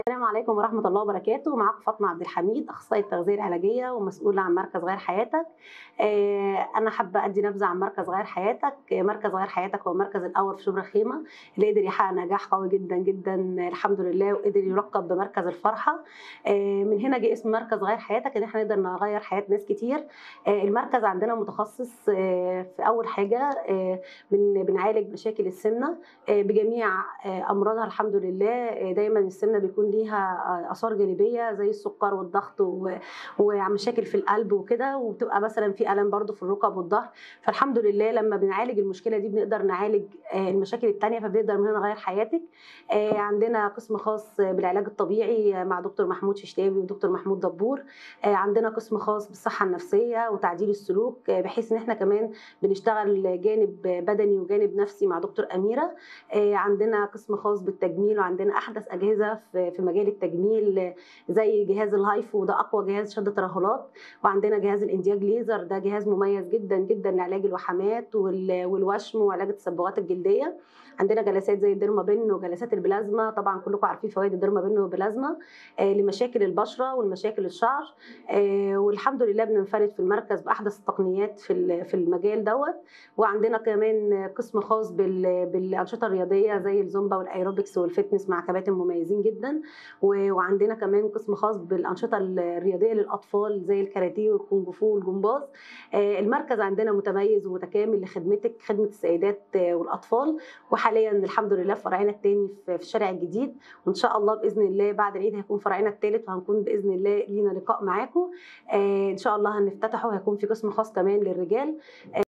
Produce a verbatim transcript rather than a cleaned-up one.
السلام عليكم ورحمة الله وبركاته. معاكم فاطمة عبد الحميد، أخصائية التغذية العلاجية ومسؤولة عن مركز غير حياتك. آه، أنا حابة أدي نبذة عن مركز غير حياتك. آه، مركز غير حياتك هو المركز الأول في شبرا الخيمة اللي قدر يحقق نجاح قوي جدا جدا الحمد لله، وقدر يلقب بمركز الفرحة. آه، من هنا جه اسم مركز غير حياتك، إن إحنا نقدر نغير حياة ناس كتير. آه، المركز عندنا متخصص آه، في أول حاجة آه، بن- بنعالج مشاكل السمنة آه، بجميع آه، أمراضها الحمد لله. آه، دايما السمنة بيكون ليها اثار جانبيه زي السكر والضغط و- ومشاكل في القلب وكده، وبتبقى مثلا في الم برضو في الركب والظهر. فالحمد لله لما بنعالج المشكله دي بنقدر نعالج آه، المشاكل التانيه، فبنقدر من هنا نغير حياتك. آه، عندنا قسم خاص بالعلاج الطبيعي مع دكتور محمود ششتاوي ودكتور محمود دبور. آه، عندنا قسم خاص بالصحه النفسيه وتعديل السلوك، آه، بحيث ان احنا كمان بنشتغل جانب بدني وجانب نفسي مع دكتور اميره. آه، عندنا قسم خاص بالتجميل، وعندنا احدث اجهزه في في مجال التجميل زي جهاز الهايفو، وده اقوى جهاز شد ترهلات. وعندنا جهاز الاندياج ليزر، ده جهاز مميز جدا جدا لعلاج الوحمات وال- والوشم وعلاج التصبغات الجلديه. عندنا جلسات زي الديرما بن وجلسات البلازما، طبعا كلكم عارفين فوائد الديرما بن والبلازما آه، لمشاكل البشره والمشاكل الشعر. آه، والحمد لله بننفرد في المركز باحدث التقنيات في ال- في المجال دوت. وعندنا كمان قسم خاص بال- بالانشطه الرياضيه زي الزومبا والايروبكس والفتنس مع كباتن مميزين جدا. و- وعندنا كمان قسم خاص بالانشطه الرياضيه للاطفال زي الكاراتيه والكونغ فو والجمباز. آه، المركز عندنا متميز ومتكامل لخدمتك، خدمه السيدات آه، والاطفال. وحاليا الحمد لله فرعنا الثاني في في الشارع الجديد، وان شاء الله باذن الله بعد العيد هيكون فرعنا الثالث، وهنكون باذن الله لينا لقاء معاكم. آه، ان شاء الله هنفتتحه، هيكون في قسم خاص كمان للرجال.